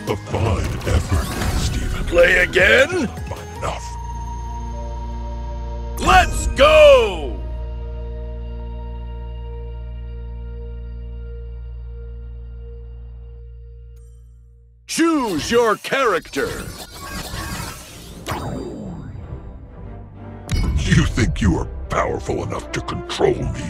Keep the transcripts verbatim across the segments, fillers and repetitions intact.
A fine effort, Stephen. Play again? Not enough. Let's go! Choose your character. You think you are powerful enough to control me?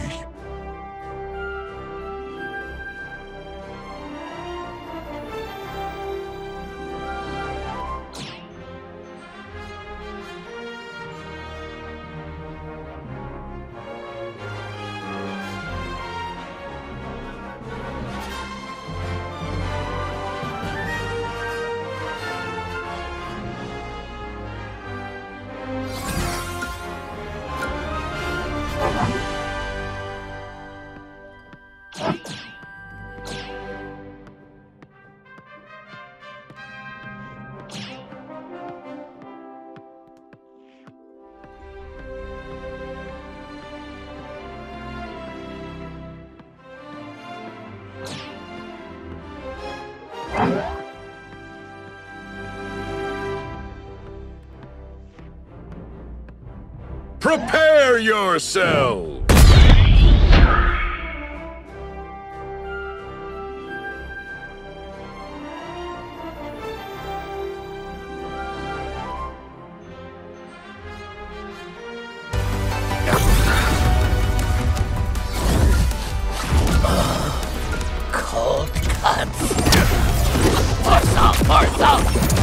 Prepare yourself! Cold cuts. More salt, more salt.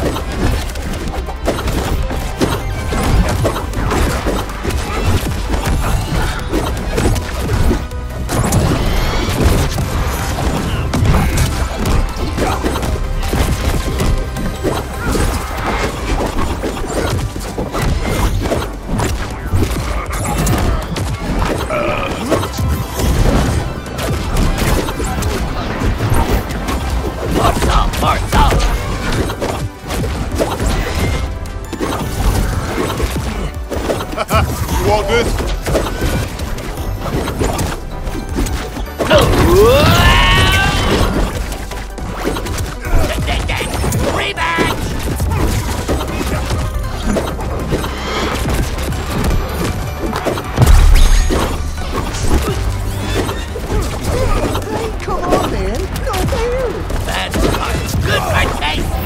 You all good? Rematch! Come on, man. No fair. Bad part. Good for tasty.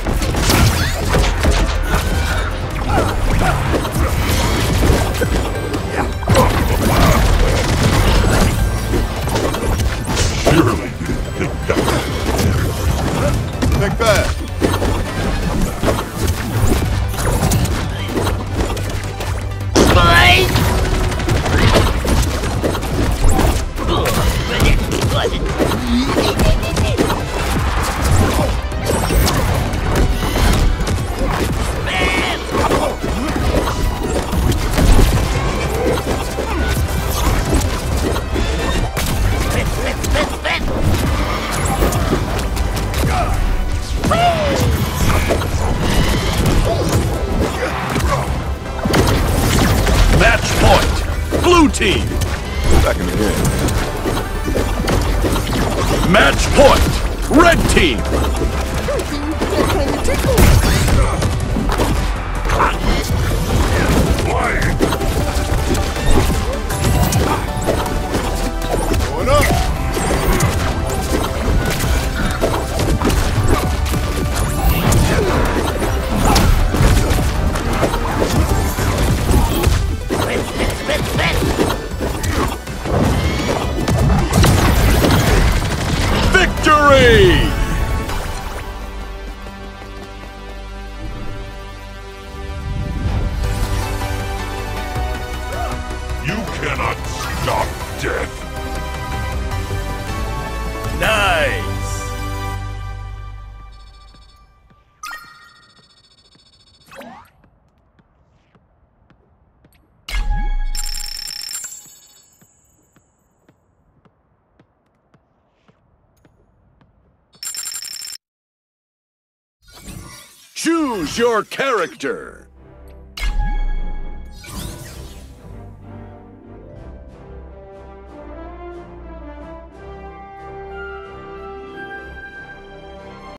Surely you didn't think that. Take that. Match point! Blue team! Back in the game. Match point! Red team! That kind of tickle. Going up. Victory! You cannot stop death. Nice! Choose your character.